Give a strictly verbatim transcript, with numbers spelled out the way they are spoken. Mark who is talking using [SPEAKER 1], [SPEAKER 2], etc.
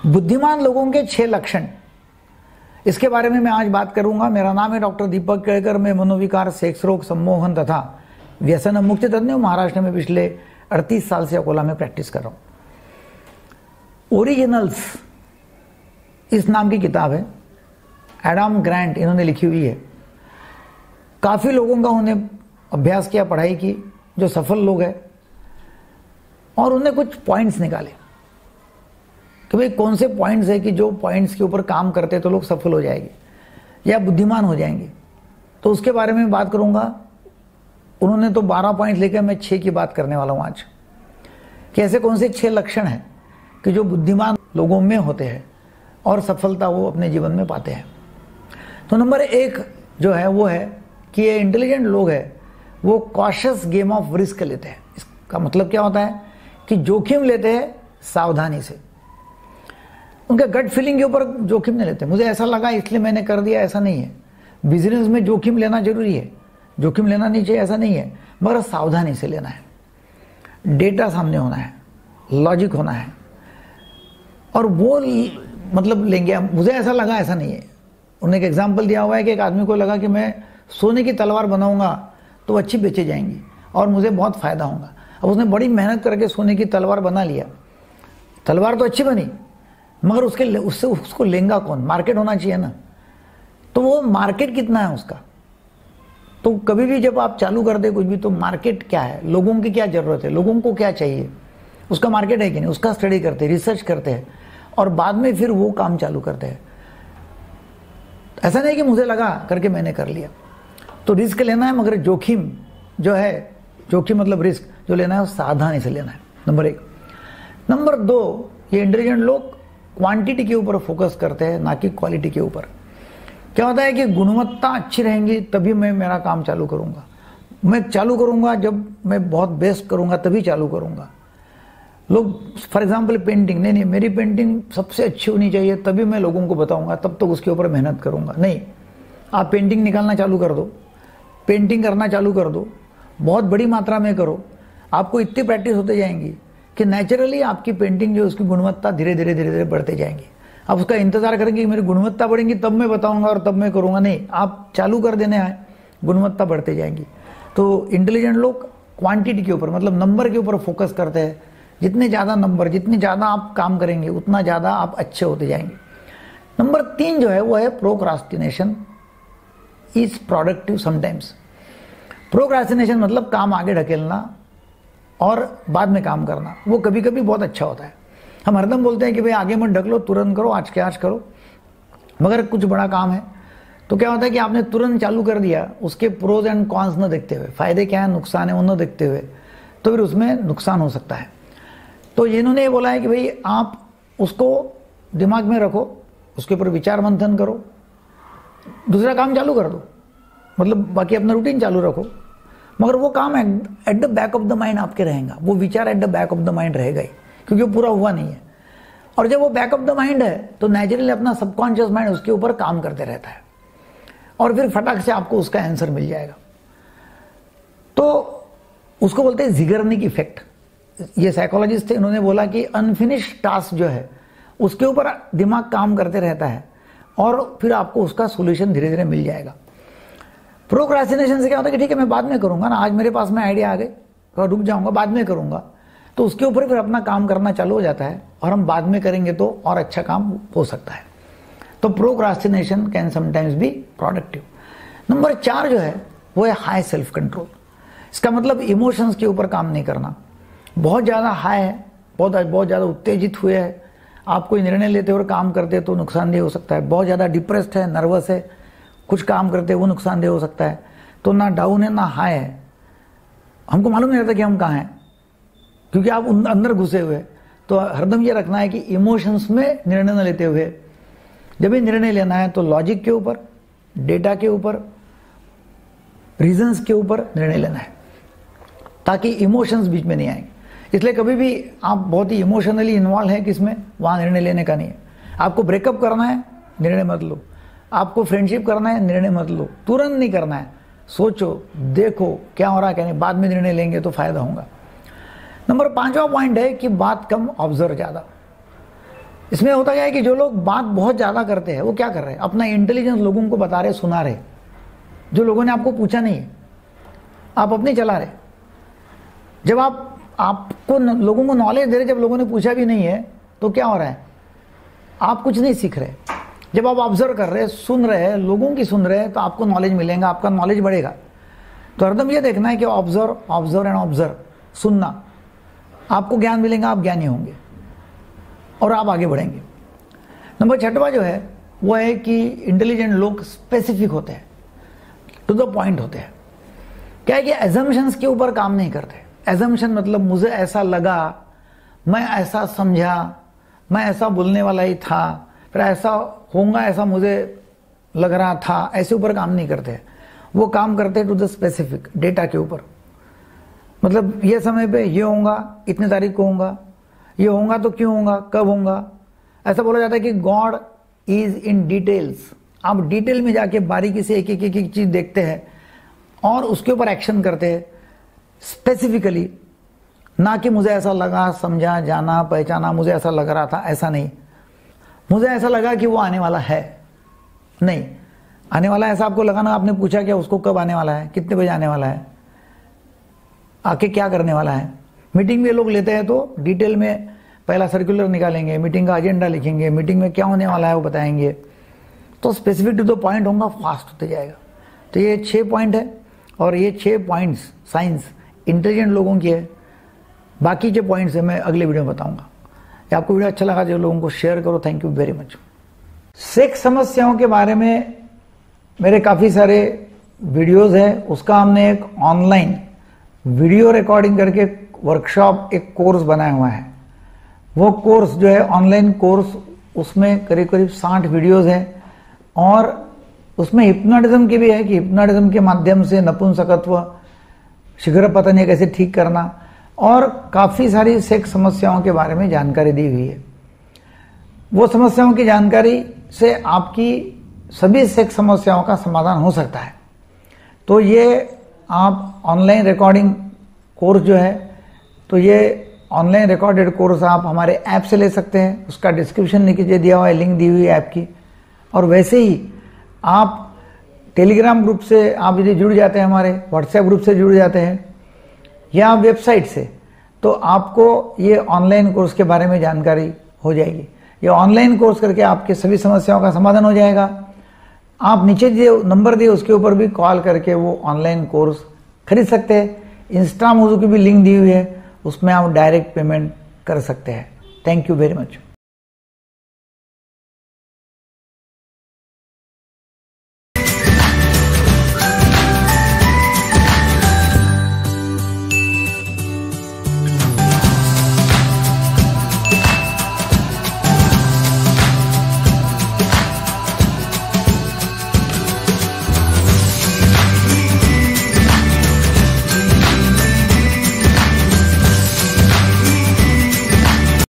[SPEAKER 1] बुद्धिमान लोगों के छह लक्षण, इसके बारे में मैं आज बात करूंगा। मेरा नाम है डॉक्टर दीपक केळकर। मैं मनोविकार, सेक्स रोग, सम्मोहन तथा व्यसन मुक्ति तज्ञ महाराष्ट्र में पिछले अड़तीस साल से अकोला में प्रैक्टिस कर रहा हूं। ओरिजिनल्स इस नाम की किताब है, एडम ग्रांट इन्होंने लिखी हुई है। काफी लोगों का उन्हें अभ्यास किया, पढ़ाई की, जो सफल लोग हैं, और उन्हें कुछ पॉइंट्स निकाले कि भाई कौन से पॉइंट्स है कि जो पॉइंट्स के ऊपर काम करते तो लोग सफल हो जाएंगे या बुद्धिमान हो जाएंगे। तो उसके बारे में बात करूंगा। उन्होंने तो बारह पॉइंट्स लेकर, मैं छह की बात करने वाला हूं आज, कि ऐसे कौन से छह लक्षण हैं कि जो बुद्धिमान लोगों में होते हैं और सफलता वो अपने जीवन में पाते हैं। तो नंबर एक जो है वो है कि ये इंटेलिजेंट लोग हैं, वो कॉशियस गेम ऑफ रिस्क लेते हैं। इसका मतलब क्या होता है कि जोखिम लेते हैं सावधानी से। उनके गट फीलिंग के ऊपर जोखिम नहीं लेते। मुझे ऐसा लगा इसलिए मैंने कर दिया, ऐसा नहीं है। बिजनेस में जोखिम लेना जरूरी है, जोखिम लेना नहीं चाहिए ऐसा नहीं है, मगर सावधानी से लेना है। डेटा सामने होना है, लॉजिक होना है, और वो मतलब लेंगे। मुझे ऐसा लगा ऐसा नहीं है। उन्होंने एक एग्जाम्पल दिया हुआ है कि एक आदमी को लगा कि मैं सोने की तलवार बनाऊंगा तो अच्छी बेचे जाएंगी और मुझे बहुत फायदा होगा। अब उसने बड़ी मेहनत करके सोने की तलवार बना लिया। तलवार तो अच्छी बनी, मगर उसके उससे उसको लेंगा कौन? मार्केट होना चाहिए ना। तो वो मार्केट कितना है उसका? तो कभी भी जब आप चालू कर दे कुछ भी, तो मार्केट क्या है, लोगों की क्या जरूरत है, लोगों को क्या चाहिए, उसका मार्केट है कि नहीं, उसका स्टडी करते हैं, रिसर्च करते हैं, और बाद में फिर वो काम चालू करते हैं। ऐसा नहीं कि मुझे लगा करके मैंने कर लिया। तो रिस्क लेना है, मगर जोखिम जो है, जोखिम मतलब रिस्क जो लेना है वो सावधानी से लेना है, नंबर एक। नंबर दो, ये इंटेलिजेंट लोग क्वांटिटी के ऊपर फोकस करते हैं, ना कि क्वालिटी के ऊपर। क्या होता है कि गुणवत्ता अच्छी रहेंगी तभी मैं मेरा काम चालू करूंगा। मैं चालू करूंगा जब मैं बहुत बेस्ट करूंगा, तभी चालू करूंगा। लोग फॉर एग्जांपल पेंटिंग, नहीं नहीं मेरी पेंटिंग सबसे अच्छी होनी चाहिए तभी मैं लोगों को बताऊंगा, तब तक तो उसके ऊपर मेहनत करूंगा। नहीं, आप पेंटिंग निकालना चालू कर दो, पेंटिंग करना चालू कर दो, बहुत बड़ी मात्रा में करो। आपको इतनी प्रैक्टिस होते जाएंगी कि नेचुरली आपकी पेंटिंग जो उसकी गुणवत्ता धीरे धीरे धीरे धीरे बढ़ते जाएंगी। आप उसका इंतजार करेंगे कि मेरी गुणवत्ता बढ़ेंगी तब मैं बताऊंगा और तब मैं करूंगा। नहीं, आप चालू कर देने आए, गुणवत्ता बढ़ते जाएंगी। तो इंटेलिजेंट लोग क्वांटिटी के ऊपर मतलब नंबर के ऊपर फोकस करते हैं। जितने ज़्यादा नंबर, जितनी ज़्यादा आप काम करेंगे उतना ज़्यादा आप अच्छे होते जाएंगे। नंबर तीन जो है वो है procrastination is productive sometimes. Procrastination मतलब काम आगे ढकेलना और बाद में काम करना, वो कभी कभी बहुत अच्छा होता है। हम हरदम बोलते हैं कि भाई आगे मत ढकलो, तुरंत करो, आज के आज करो, मगर कुछ बड़ा काम है तो क्या होता है कि आपने तुरंत चालू कर दिया, उसके प्रोज एंड कॉन्स न देखते हुए, फायदे क्या है नुकसान है वो न देखते हुए, तो फिर उसमें नुकसान हो सकता है। तो इन्होंने ये बोला है कि भाई आप उसको दिमाग में रखो, उसके ऊपर विचार मंथन करो, दूसरा काम चालू कर दो, मतलब बाकी अपना रूटीन चालू रखो, मगर वो काम at the back of the mind आपके रहेगा, वो विचार at the back of the mind रहेगा ही, क्योंकि वो पूरा हुआ नहीं है। और जब वो बैक ऑफ द माइंड है तो नेचुरली अपना सबकॉन्शियस माइंड उसके ऊपर काम करते रहता है और फिर फटाक से आपको उसका आंसर मिल जाएगा। तो उसको बोलते हैं जिगर्निक इफेक्ट। ये साइकोलॉजिस्ट थे, इन्होंने बोला कि अनफिनिश्ड टास्क जो है उसके ऊपर दिमाग काम करते रहता है और फिर आपको उसका सोल्यूशन धीरे धीरे मिल जाएगा। प्रोक्रास्टिनेशन से क्या होता है कि ठीक है मैं बाद में करूंगा ना, आज मेरे पास में आइडिया आ गए तो रुक जाऊंगा, बाद में करूंगा, तो उसके ऊपर फिर अपना काम करना चालू हो जाता है और हम बाद में करेंगे तो और अच्छा काम हो सकता है। तो procrastination can sometimes be productive. Number चार जो है वो है हाई सेल्फ कंट्रोल। इसका मतलब इमोशंस के ऊपर काम नहीं करना। बहुत ज़्यादा हाई है, बहुत बहुत ज़्यादा उत्तेजित हुए है, आप कोई निर्णय लेते और काम करते तो नुकसानदेह हो सकता है। बहुत ज़्यादा डिप्रेस्ड है, नर्वस है, कुछ काम करते वो नुकसानदेह हो सकता है। तो ना डाउन है ना हाई है, हमको मालूम नहीं रहता कि हम कहाँ हैं, क्योंकि आप अंदर घुसे हुए। तो हरदम ये रखना है कि इमोशंस में निर्णय न लेते हुए, जब भी निर्णय लेना है तो लॉजिक के ऊपर, डेटा के ऊपर, रीजंस के ऊपर निर्णय लेना है, ताकि इमोशंस बीच में नहीं आएंगे। इसलिए कभी भी आप बहुत ही इमोशनली इन्वॉल्व है किसमें, वहाँ निर्णय लेने का नहीं है। आपको ब्रेकअप करना है, निर्णय मत लो। आपको फ्रेंडशिप करना है, निर्णय मत लो, तुरंत नहीं करना है। सोचो, देखो क्या हो रहा है क्या नहीं, बाद में निर्णय लेंगे तो फायदा होगा। नंबर पांचवा पॉइंट है कि बात कम ऑब्जर्व ज्यादा। इसमें होता क्या है कि जो लोग बात बहुत ज़्यादा करते हैं वो क्या कर रहे हैं, अपना इंटेलिजेंस लोगों को बता रहे, सुना रहे, जो लोगों ने आपको पूछा नहीं है, आप अपनी चला रहे। जब आप आपको लोगों को नॉलेज दे रहे, जब लोगों ने पूछा भी नहीं है, तो क्या हो रहा है, आप कुछ नहीं सीख रहे। जब आप ऑब्जर्व कर रहे हैं, सुन रहे हैं, लोगों की सुन रहे हैं, तो आपको नॉलेज मिलेगा, आपका नॉलेज बढ़ेगा। तो हरदम ये देखना है कि ऑब्जर्व ऑब्जर्व एंड ऑब्जर्व, सुनना, आपको ज्ञान मिलेगा, आप ज्ञानी होंगे और आप आगे बढ़ेंगे। नंबर छठवा जो है वो है कि इंटेलिजेंट लोग स्पेसिफिक होते हैं, टू द पॉइंट होते हैं। क्या है कि एजम्पशंस के ऊपर काम नहीं करते। एजम्पशन मतलब मुझे ऐसा लगा, मैं ऐसा समझा, मैं ऐसा बोलने वाला ही था, फिर ऐसा होगा, ऐसा मुझे लग रहा था, ऐसे ऊपर काम नहीं करते। वो काम करते टू द स्पेसिफिक, डेटा के ऊपर। मतलब ये समय पे ये होगा, इतने तारीख को होगा, ये होगा तो क्यों होगा, कब होगा। ऐसा बोला जाता है कि गॉड इज इन डिटेल्स। आप डिटेल में जाके बारीकी से एक एक एक एक चीज देखते हैं और उसके ऊपर एक्शन करते हैं स्पेसिफिकली, ना कि मुझे ऐसा लगा, समझा, जाना, पहचाना, मुझे ऐसा लग रहा था, ऐसा नहीं। मुझे ऐसा लगा कि वो आने वाला है, नहीं आने वाला है ऐसा आपको लगा ना। आपने पूछा क्या उसको, कब आने वाला है, कितने बजे आने वाला है, आके क्या करने वाला है। मीटिंग में लोग लेते हैं तो डिटेल में पहला सर्कुलर निकालेंगे, मीटिंग का एजेंडा लिखेंगे, मीटिंग में क्या होने वाला है वो बताएंगे। तो स्पेसिफिक टू द पॉइंट होगा, फास्ट होते जाएगा। तो ये छः पॉइंट है और ये छः पॉइंट्स साइंस इंटेलिजेंट लोगों की है। बाकी के पॉइंट्स है मैं अगले वीडियो में बताऊंगा। ये आपको वीडियो अच्छा लगा जो लोगों को शेयर करो। Thank you very much. Sex समस्याओं के बारे में मेरे काफ़ी सारे वीडियोस हैं, उसका हमने एक ऑनलाइन वीडियो रिकॉर्डिंग करके वर्कशॉप, एक कोर्स बनाया हुआ है। वो कोर्स जो है ऑनलाइन कोर्स, उसमें करीब करीब साठ वीडियोस हैं और उसमें हिप्नोटिज्म की भी है कि हिप्नोटिज्म के माध्यम से नपुंसकत्व, शीघ्र पतन कैसे ठीक करना, और काफ़ी सारी सेक्स समस्याओं के बारे में जानकारी दी हुई है। वो समस्याओं की जानकारी से आपकी सभी सेक्स समस्याओं का समाधान हो सकता है। तो ये आप ऑनलाइन रिकॉर्डिंग कोर्स जो है, तो ये ऑनलाइन रिकॉर्डेड कोर्स आप हमारे ऐप से ले सकते हैं। उसका डिस्क्रिप्शन नीचे दिया हुआ है, लिंक दी हुई है ऐप की। और वैसे ही आप टेलीग्राम ग्रुप से आप यदि जुड़ जाते हैं, हमारे व्हाट्सएप ग्रुप से जुड़ जाते हैं या वेबसाइट से, तो आपको ये ऑनलाइन कोर्स के बारे में जानकारी हो जाएगी। ये ऑनलाइन कोर्स करके आपके सभी समस्याओं का समाधान हो जाएगा। आप नीचे जो नंबर दिए उसके ऊपर भी कॉल करके वो ऑनलाइन कोर्स खरीद सकते हैं। इंस्टा मोजो की भी लिंक दी हुई है, उसमें आप डायरेक्ट पेमेंट कर सकते हैं। Thank you very much.